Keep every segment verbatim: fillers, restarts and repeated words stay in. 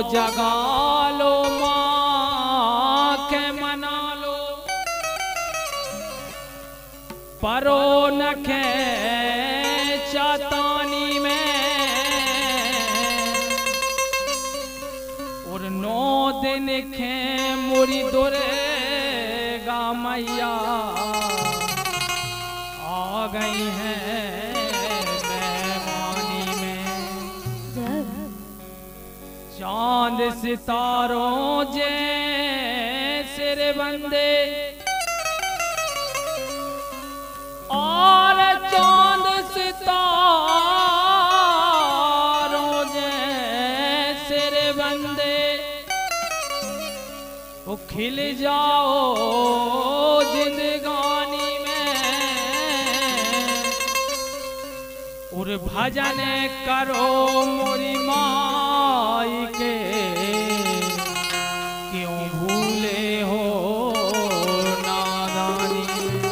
जगा लो माँ के मना लो, परो नखे चातानी में और नौ दिन खे मुरी दुर्गा मैया आ गई हैं मेहमानी में। चांद सितारों जैसे रे बंदे और चांद सितारों जैसे रे बंदे वो खिल जाओ जिंदगानी में और भजन करो मोरी माई के, क्यों भूले हो नादानी।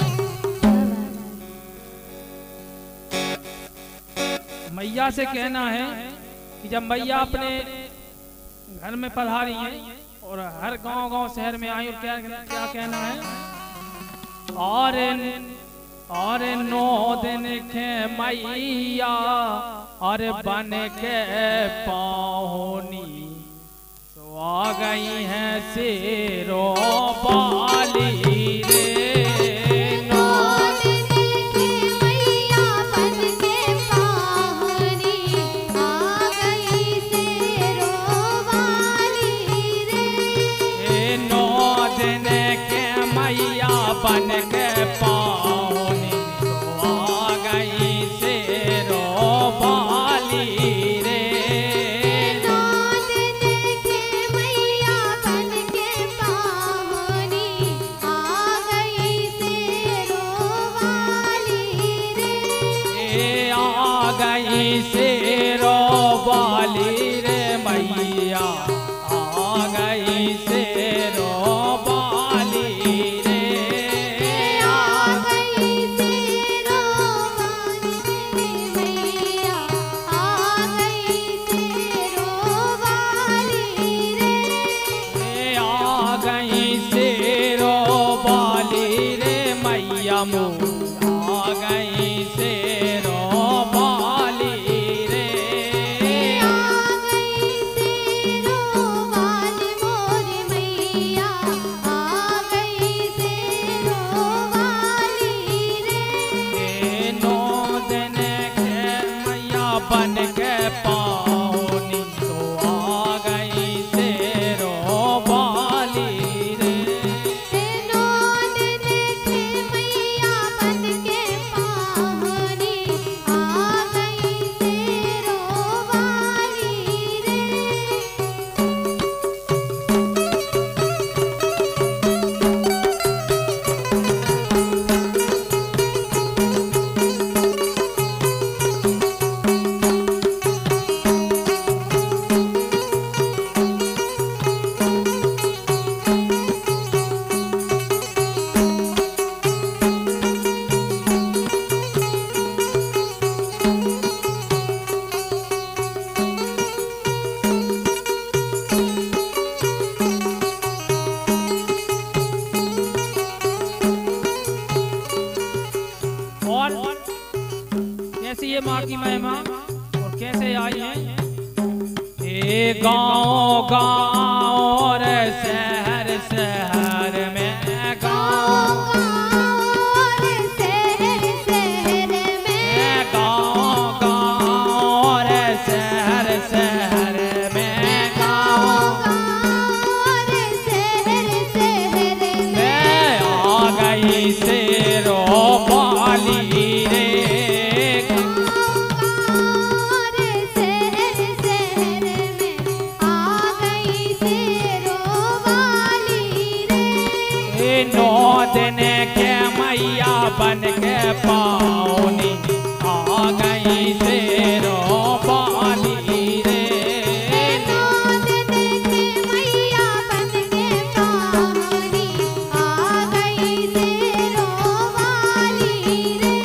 मैया से कहना है कि जब मैया अपने घर में पधारी हैं और हर गांव गांव शहर में आई, और क्या क्या कहना है, और और नौ दिन के मैया और बन के पाहुनी तो आ गई हैं शेरों वाली रे। बन के पाहुनी तो आ गई शेरों वाली रे। नौ दिन के मैया बन के पाहुनी आ गई शेरों वाली रे। ए आ गई शेरों वाली रे मैया आ गई शेरों आ गई शेरों वाली रे। आ गई शेरों वाली मोरी मैया आ गई शेरों वाली रे। नौ दिन के मैया बन के पाहुनी तो आ गई शेरों वाली रे। कैसी ये माँ की महिमा और कैसे आई है। ए गाँव गाँव और शहर शहर में, गाँव गाँव शहर शहर में, गाँव गाँव और शहर शहर में, गाँव गाँव शहर शहर में आ गई शेरों वाली रे। नौ दिन के मैया बन के पाहुनी आ गई शेरों वाली रे। नौ दिन के मैया बन के पाहुनी आ गई शेरों वाली रे।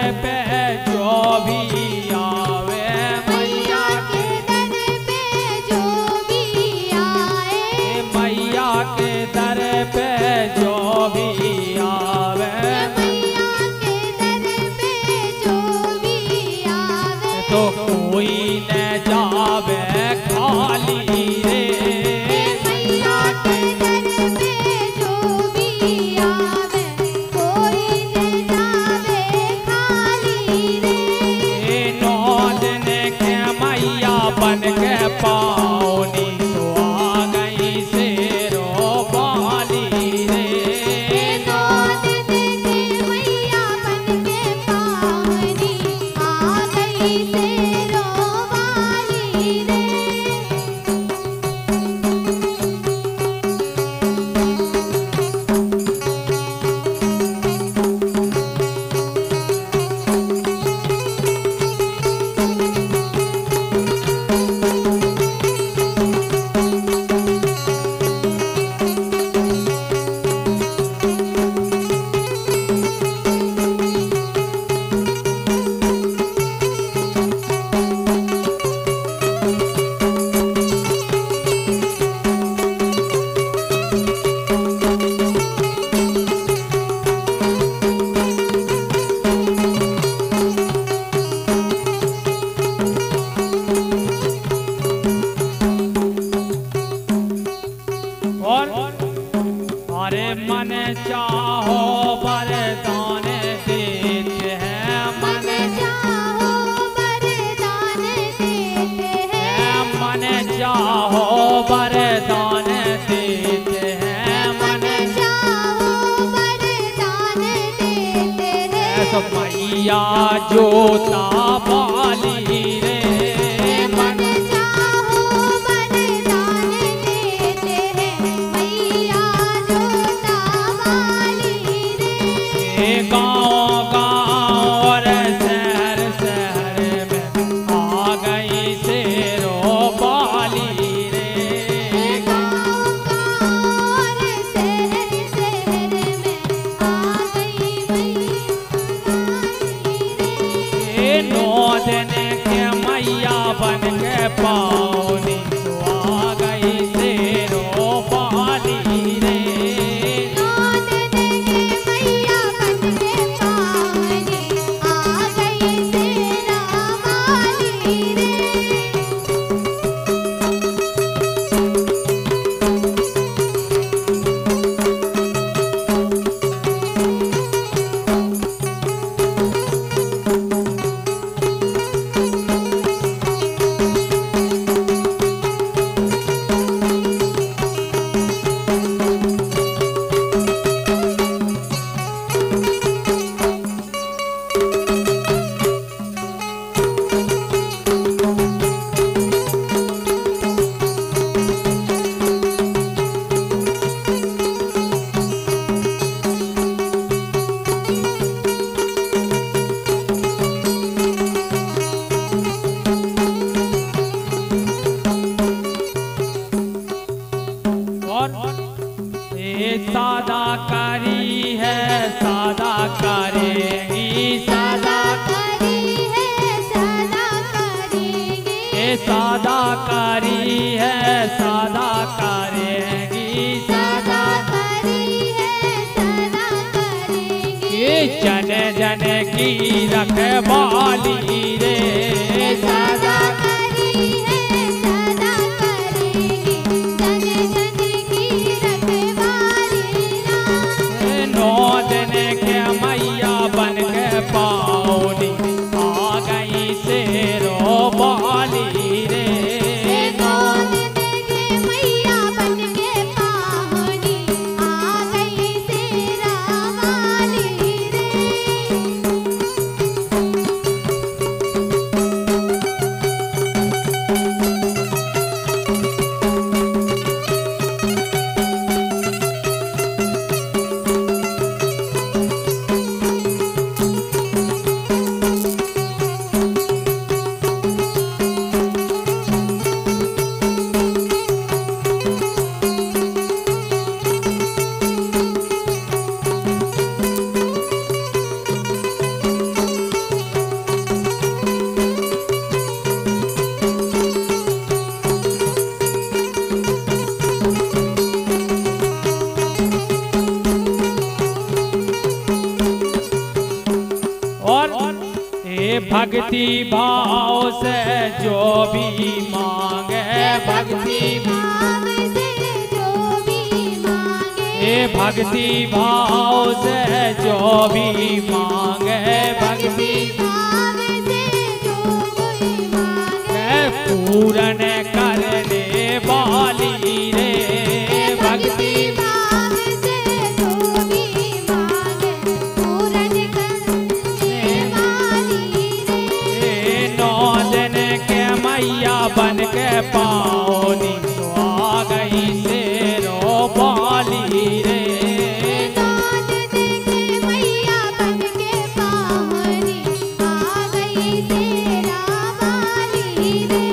पे जो भी आवे, मैया के दर पे जो भी आए, मैया के दर पे जो भी आवे, मैया के दर पे जो भी आवे, तो कोई न जावे खाली रे। मैया के दर पे जो भी आवे, कोई न जावे खाली रे। ए नौ दिन के मैया बन के पाओनी तो आ गई शेरो वाली रे। नौ दिन के मैया बन के पावनी आ गई शेरों वाली रे। और अरे मन चाहो वरदान देते हैं, मन मन चाहो वरदान देते हैं, मन चाहो वरदान देते हैं, मन मन चाहो वरदान देते हैं। सब मैया जोता वाली रे। मन चाहो वरदान देते हैं, मैया जोता वाली रे। गाँव गाँव और शहर शहर में आ गई शेरो वाली रे। गाँव गाँव और शहर शहर में आ गई मैया वाली रे। ए नौ दिन के मैया बन के पाओनी तो आ गई शेरो वाली रे। नौ दिन के मैया बन के पावनी आ गई शेरा वाली रे। और ये सादा करी है सादा करेगी, सादा करी है सदा करेगी, ये सादा करी है सादा करेगी, सदा करी है सदा करेगी। ये जन जन की रखवाली रे। सदा करी है सदा करेगी, जन जन की रखवाली रा। नौ दिन के मैया बन के पाओनी आ गई शेरो वाली रे। नौ दिन के मैया बन के पावनी आ गई शेरा वाली रे। ए भक्ति भाव से जो भी मांगे, भक्ति भाव से जो भी मांगे, ए भक्ति भाव से जो भी मांगे, भक्ति भाव से जो कोई मांगे, पूरन करने वाली रे, भक्ति भाव से जो भी मांगे, पूरन करने वाली रे। नौ दिन के मैया बन के पाओनी तो आ गई शेरो बाली रे। नाद देखे मैया बन के पावनी, आ गई तेरा वाली रे।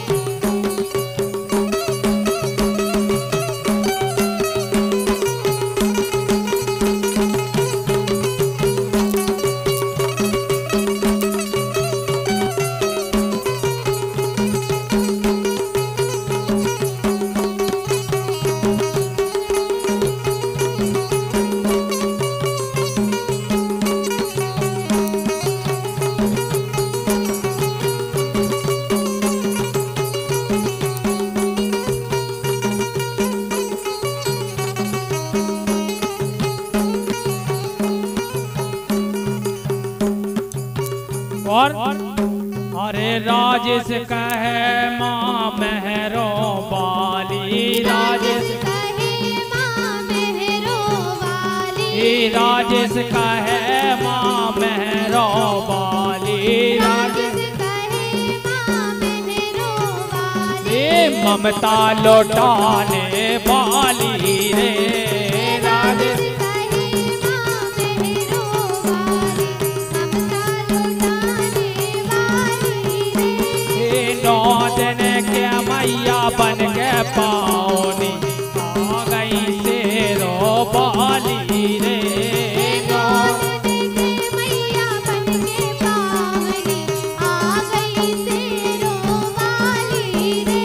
और अरे राजेश कहे माँ मेहरो बाली, राजेश कहे माँ मेहरो वाली, राजेश कहे माँ मेहरो बाली, राजेश कहे माँ मेहरो वाली, ममता लौटाने वाली रे, राजेश कहे माँ मेहरो वाली, ममता लुटाने वाली रे। नौ दिन के मैया बन के पाओनी आ गई शेरो बाली रे। नाद देखे मैया बन के पावनी, आ गई शेरो वाली रे।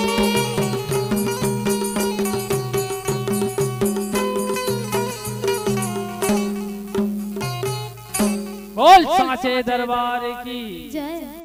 बोल सांचे दरबार की जय।